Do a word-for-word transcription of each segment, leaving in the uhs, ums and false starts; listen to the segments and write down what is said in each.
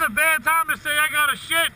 a bad time to say I got a shit.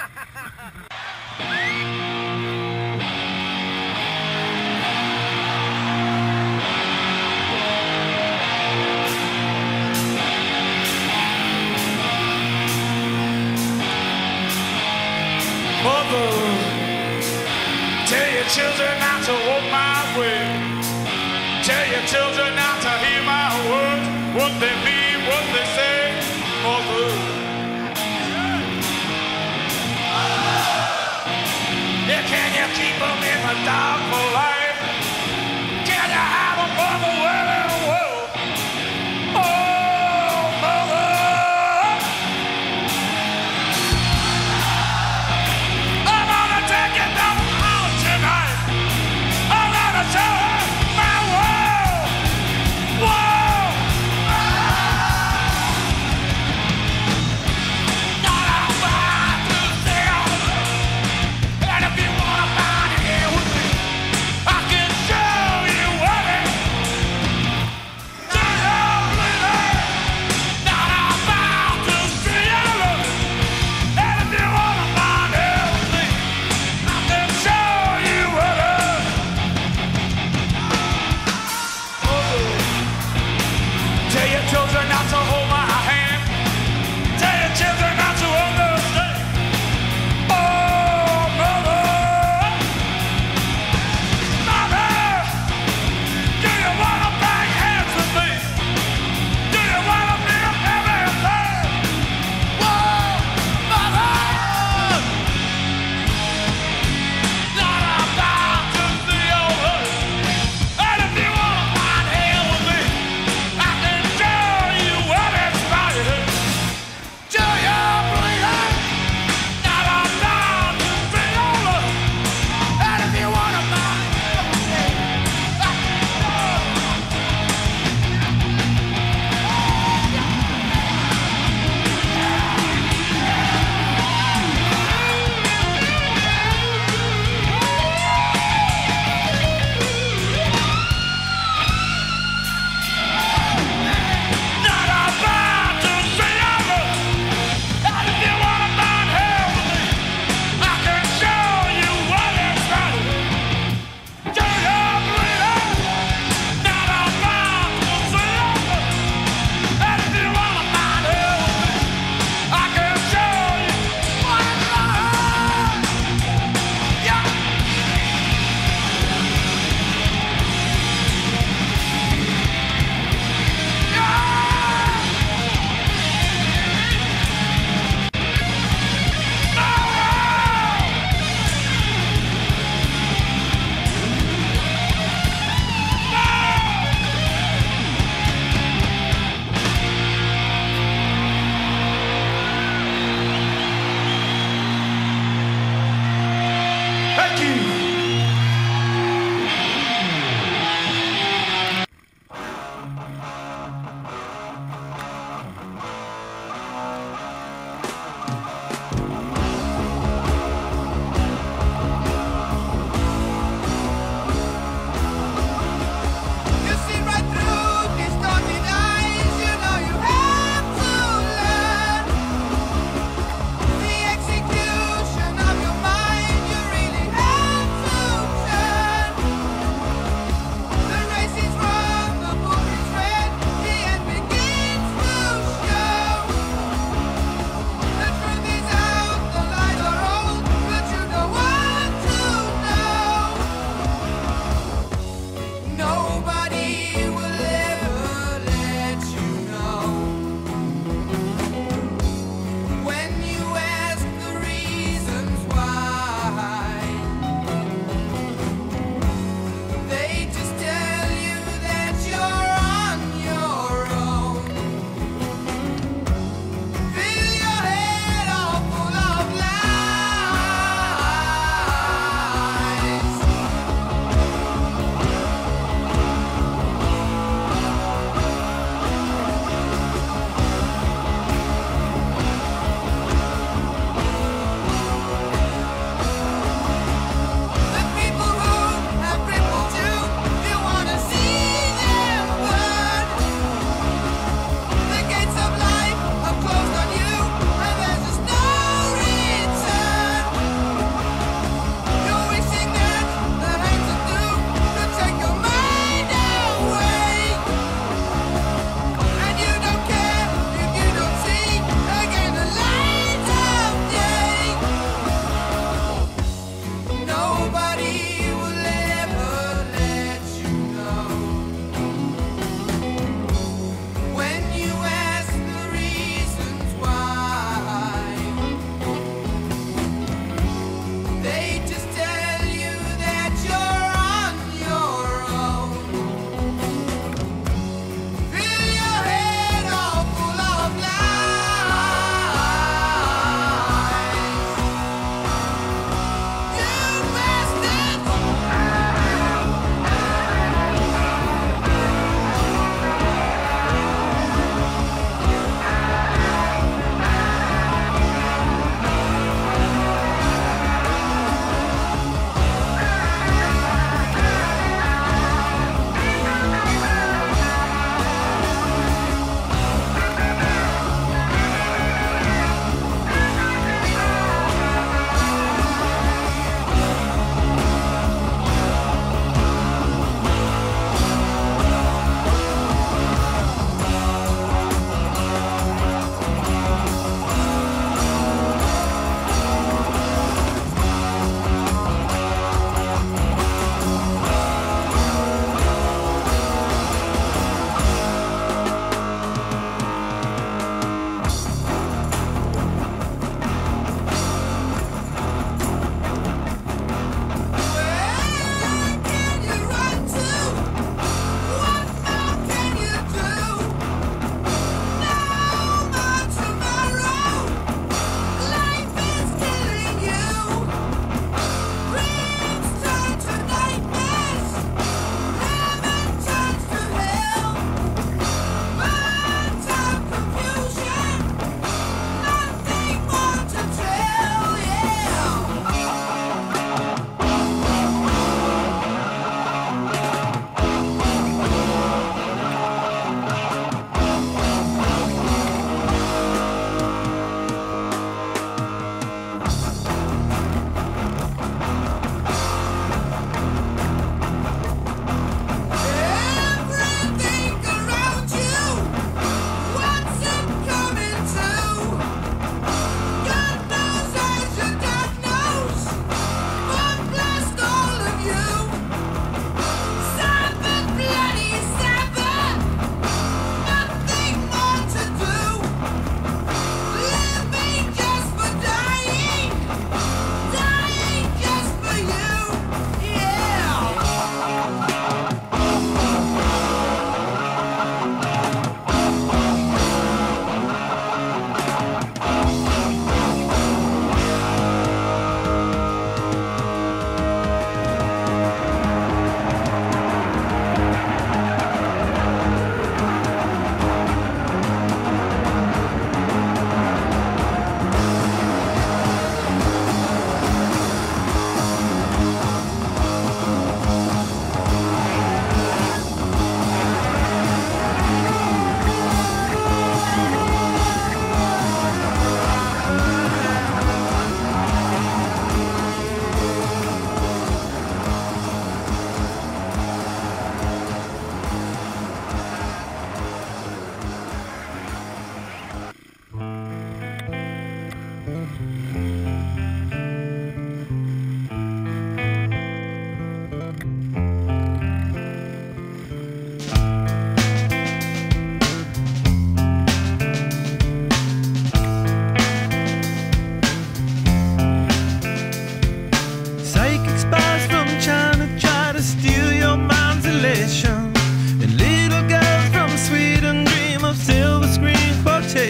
Mother, tell your children not to walk my way. Tell your children not to hear my words. What they mean, what they say. Mother, yeah, can you keep them in the dark for life? Can you have them for the world and the world? Oh, mother, I'm gonna take it down out tonight.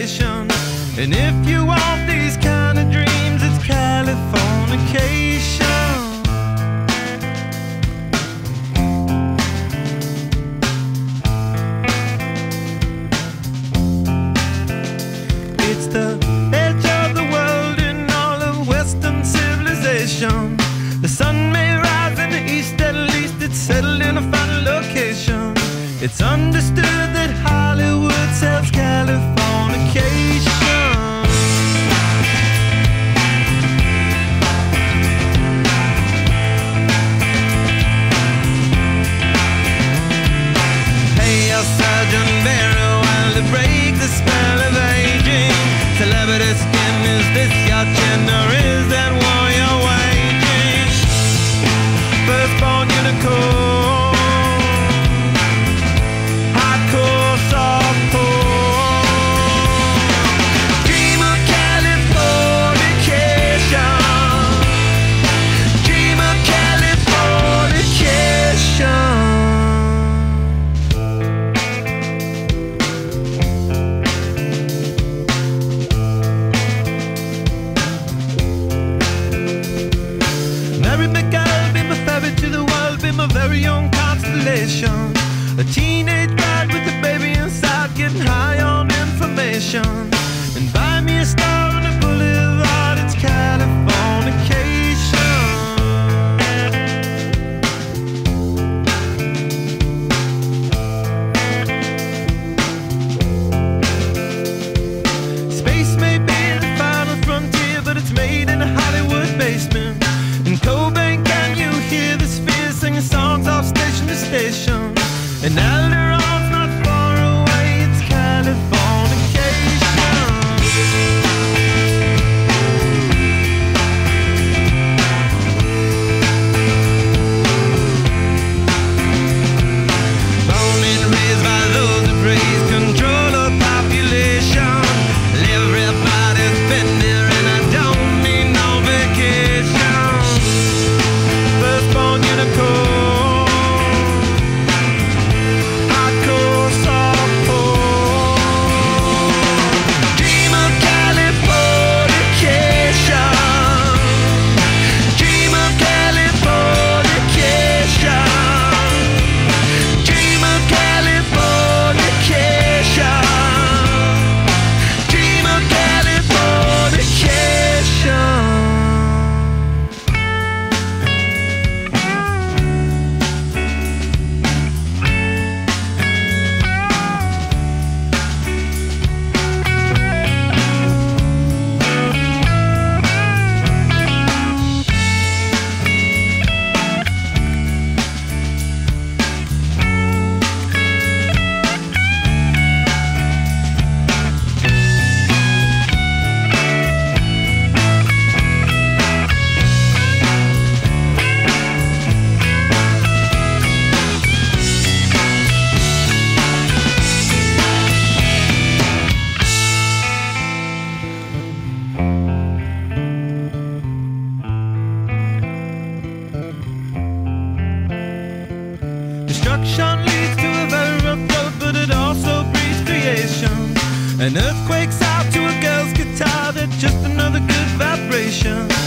civilization. And if you want these kind of dreams, it's Californication. It's the edge of the world in all of Western civilization. The sun may rise in the east, at least it's settled in a final location. It's understood that Hollywood sells Californication. Pay your surgeon very well to break the spell of aging. Celebrity skin, is this your chin or is that war you're waging? Firstborn unicorn, hardcore softcore. Dream of Californication. Dream of Californication. Marry me, girl, be my ferry to the world, be my very own constellation. A teenage bride with a baby inside, getting high on information. And buy me a star on the boulevard, it's Californication. Space may be the final frontier, but it's made in a Hollywood basement. In Cobain, can you hear the sphere singing songs off station to station? And Alderon's not far away, it's Californication. Born and raised by those who praise control of population. Everybody's been there and I don't need no vacation. Firstborn unicorn, hardcore softcore. Dream of Californication. Dream of Californication. Dream of Californication. Dream of Californication. Destruction leads to a very rough road, but it also breeds creation. An earthquake's out to a girl's guitar, that's just another good vibration.